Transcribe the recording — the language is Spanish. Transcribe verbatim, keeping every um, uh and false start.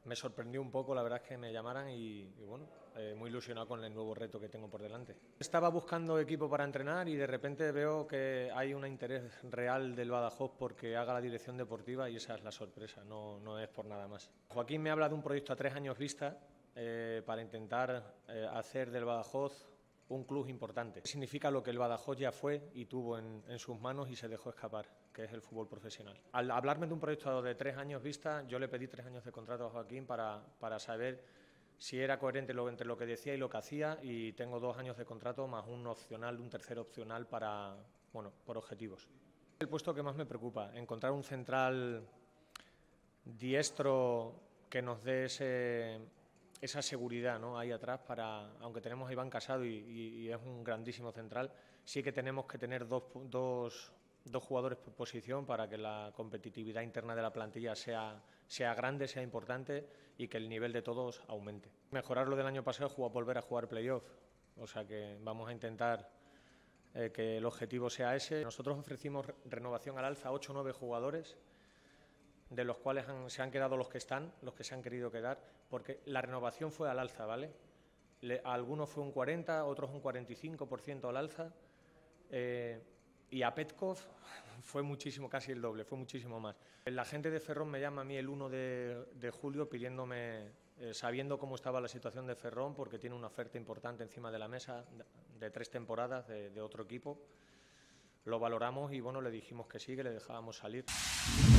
Me sorprendió un poco, la verdad es que me llamaran y, y bueno, eh, muy ilusionado con el nuevo reto que tengo por delante. Estaba buscando equipo para entrenar y de repente veo que hay un interés real del Badajoz porque haga la dirección deportiva y esa es la sorpresa, no, no es por nada más. Joaquín me habla de un proyecto a tres años vista eh, para intentar eh, hacer del Badajoz un club importante. Significa lo que el Badajoz ya fue y tuvo en, en sus manos y se dejó escapar, que es el fútbol profesional. Al hablarme de un proyecto de tres años vista, yo le pedí tres años de contrato a Joaquín para, para saber si era coherente lo, entre lo que decía y lo que hacía, y tengo dos años de contrato más un opcional, un tercer opcional para, bueno, por objetivos. El puesto que más me preocupa, encontrar un central diestro que nos dé ese, esa seguridad, ¿no?, ahí atrás, para, aunque tenemos a Iván Casado y, y, y es un grandísimo central, sí que tenemos que tener dos, dos, dos jugadores por posición para que la competitividad interna de la plantilla sea, sea grande, sea importante y que el nivel de todos aumente. Mejorar lo del año pasado es volver a jugar playoff, o sea que vamos a intentar eh, que el objetivo sea ese. Nosotros ofrecimos renovación al alza a ocho o nueve jugadores, de los cuales han, se han quedado los que están, los que se han querido quedar, porque la renovación fue al alza, ¿vale? Le, a algunos fue un cuarenta, otros un cuarenta y cinco por ciento al alza, eh, y a Petkov fue muchísimo, casi el doble, fue muchísimo más. La gente de Ferrón me llama a mí el uno de, de julio pidiéndome, eh, sabiendo cómo estaba la situación de Ferrón, porque tiene una oferta importante encima de la mesa de, de tres temporadas de, de otro equipo. Lo valoramos y bueno, le dijimos que sí, que le dejábamos salir.